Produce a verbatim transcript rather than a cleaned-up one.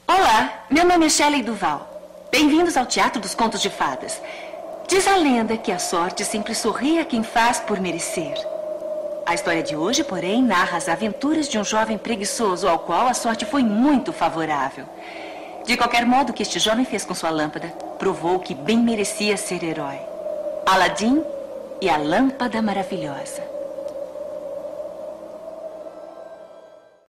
Olá, meu nome é Shelley Duval. Bem-vindos ao Teatro dos Contos de Fadas. Diz a lenda que a sorte sempre sorri a quem faz por merecer. A história de hoje, porém, narra as aventuras de um jovem preguiçoso ao qual a sorte foi muito favorável. De qualquer modo, o que este jovem fez com sua lâmpada provou que bem merecia ser herói. Aladim e a Lâmpada Maravilhosa.